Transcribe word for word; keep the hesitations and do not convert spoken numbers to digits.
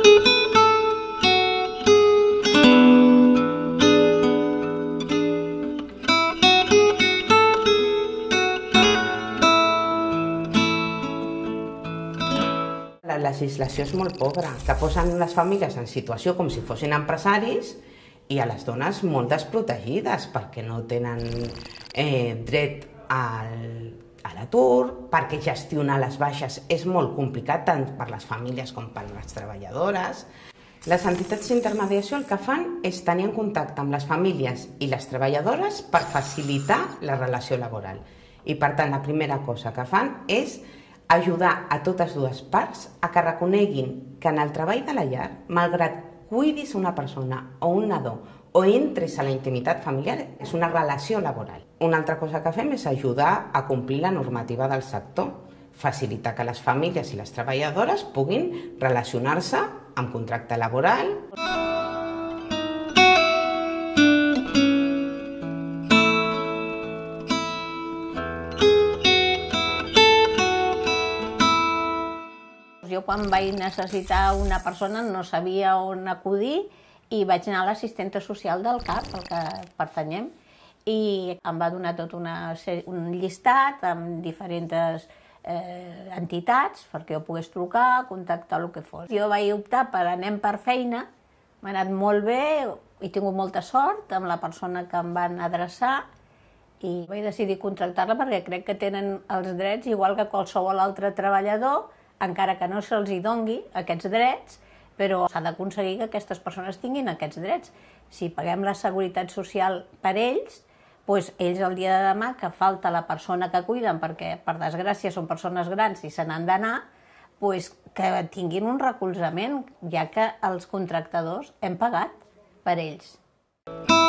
La legislació és molt pobra, que posen les famílies en situació com si fossin empresaris i a les dones molt desprotegides perquè no tenen eh, dret al, a l'atur, perquè gestionar les baixes és molt complicat tant per les famílies com per les treballadores. Les entitats d'intermediació el que fan és tenir en contacte amb les famílies i les treballadores per facilitar la relació laboral. I per tant, la primera cosa que fan és ajudar a totes dues parts a que reconeguin que en el treball de la llar, malgrat cuidis una persona o un nadó o entres a la intimitat familiar, és una relació laboral. Una altra cosa que fem és ajudar a complir la normativa del sector, facilitar que les famílies i les treballadores puguin relacionar-se amb contracte laboral. Jo quan vaig necessitar una persona no sabia on acudir i vaig anar a l'assistenta social del C A P, al que pertanyem, i em va donar tot una, un llistat amb diferents eh, entitats perquè jo pogués trucar, contactar el que fos. Jo vaig optar per anem per feina, m'ha anat molt bé, he tingut molta sort amb la persona que em van adreçar i vaig decidir contractar-la perquè crec que tenen els drets igual que qualsevol altre treballador, encara que no se'ls hi dongui aquests drets, però s'ha d'aconseguir que aquestes persones tinguin aquests drets. Si paguem la seguretat social per ells, doncs ells el dia de demà, que falta la persona que cuiden, perquè per desgràcia són persones grans i se n'han d'anar, doncs que tinguin un recolzament, ja que els contractadors hem pagat per ells.